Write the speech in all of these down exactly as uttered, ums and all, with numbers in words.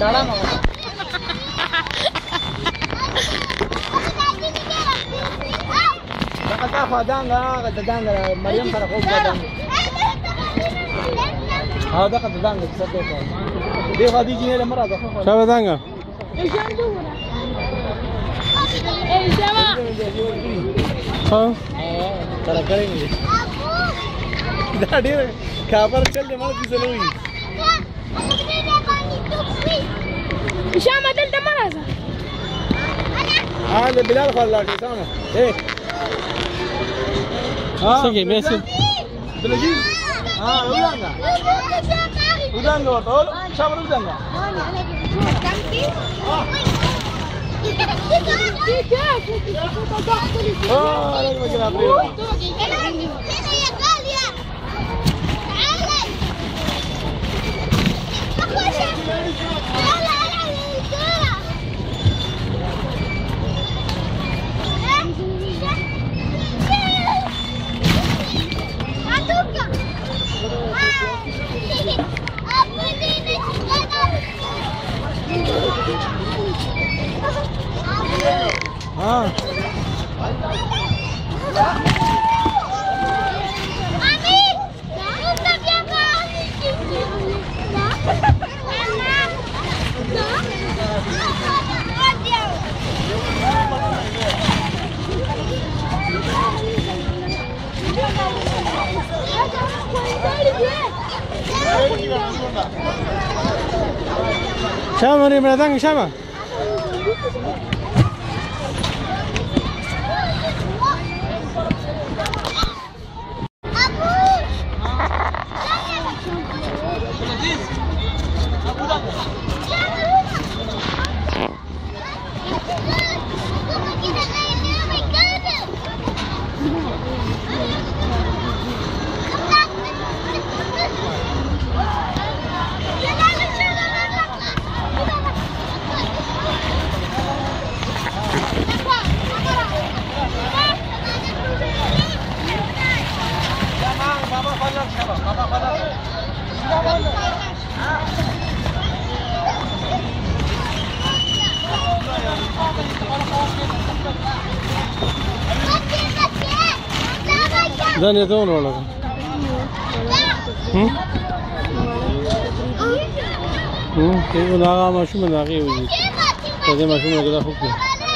دانغا دانغا مريم فرقوا دانغا هذا قد دانغا تصدق دي غادي يجي هنا مرة دخل شو دانغا ها ترى करेंगे दाढ़ी खापर चल दे मार किसे लोगी هشام هذا المرة हाँ ले बिलाल खाला के सामने ए हाँ सके मैसे बिलाजी हाँ उदांगा उदांगा बताओ शाम उदांगा اه انا بجيب ابريل هنا يا غالية تعالي يلا हाँ شامة مريم لا دانغ شامة Dan itu orang lah. Hmm? Hmm, itu naga macam mana lagi uji. Jadi macam mana kita hukum?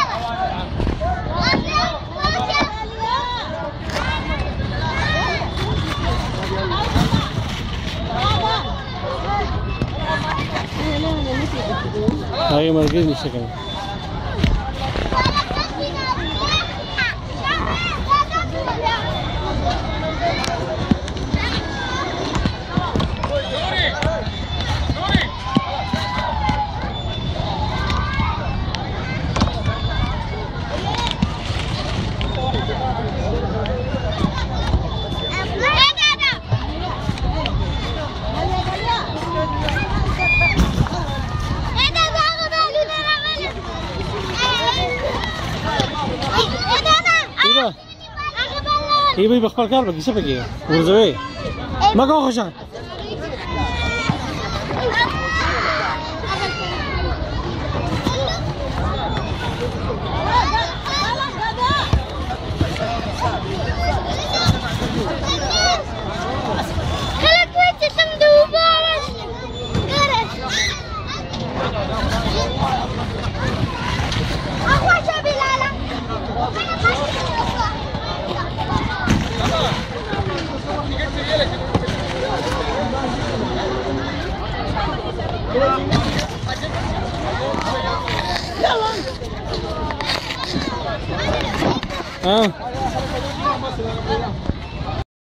Lagi margis ni sekarang. Ibu ibu khpal kar bagi siapa lagi? Urzawe. Makan khoshan. Ah.